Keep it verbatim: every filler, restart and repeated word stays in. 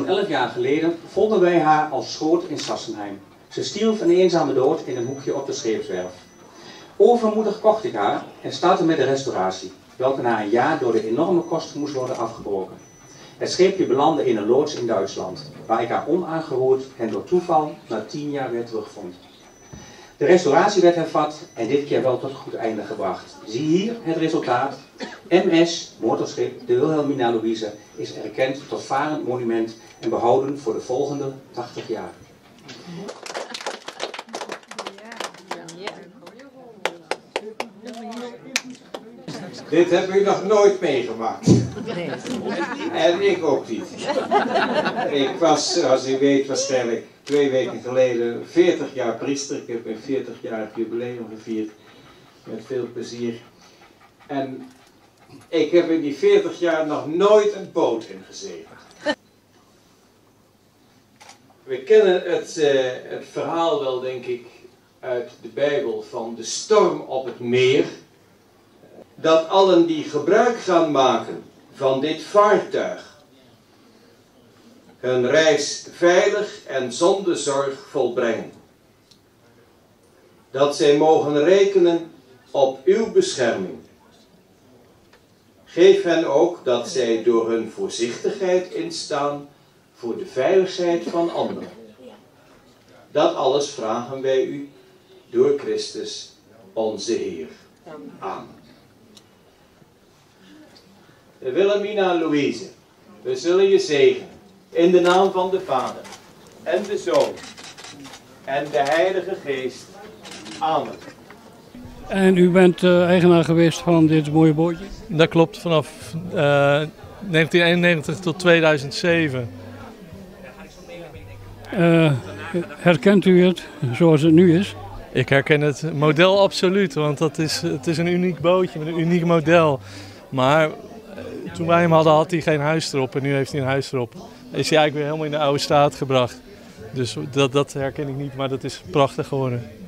Zo'n elf jaar geleden vonden wij haar als schoot in Sassenheim. Ze stierf een eenzame dood in een hoekje op de scheepswerf. Overmoedig kocht ik haar en startte met de restauratie, welke na een jaar door de enorme kosten moest worden afgebroken. Het scheepje belandde in een loods in Duitsland, waar ik haar onaangeroerd en door toeval na tien jaar weer terugvond. De restauratie werd hervat en dit keer wel tot goed einde gebracht. Zie hier het resultaat. M S, motorschip de Wilhelmina Louise, is erkend tot varend monument en behouden voor de volgende tachtig jaar. Dit heb ik nog nooit meegemaakt. Nee. En ik ook niet. Ik was, zoals u weet, waarschijnlijk twee weken geleden veertig jaar priester. Ik heb een veertig jaar jubileum gevierd. Met veel plezier. En ik heb in die veertig jaar nog nooit een boot ingezeten. We kennen het, uh, het verhaal wel, denk ik, uit de Bijbel van de storm op het meer. Dat allen die gebruik gaan maken van dit vaartuig hun reis veilig en zonder zorg volbrengen. Dat zij mogen rekenen op uw bescherming. Geef hen ook dat zij door hun voorzichtigheid instaan voor de veiligheid van anderen. Dat alles vragen wij u door Christus onze Heer. Amen. Wilhelmina Louise, we zullen je zegenen in de naam van de Vader en de Zoon en de Heilige Geest. Amen. En u bent uh, eigenaar geweest van dit mooie bootje? Dat klopt, vanaf uh, negentien eenennegentig tot tweeduizend zeven. Uh, herkent u het zoals het nu is? Ik herken het model absoluut, want dat is, het is een uniek bootje met een uniek model. Maar toen wij hem hadden, had hij geen huis erop en nu heeft hij een huis erop. Is hij eigenlijk weer helemaal in de oude staat gebracht. Dus dat, dat herken ik niet, maar dat is prachtig geworden.